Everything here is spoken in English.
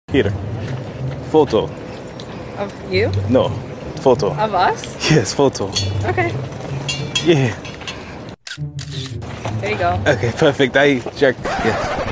Here. Photo. Of you? No. Photo. Of us? Yes, photo. Okay. Yeah. There you go. Okay, perfect. I check. Yes.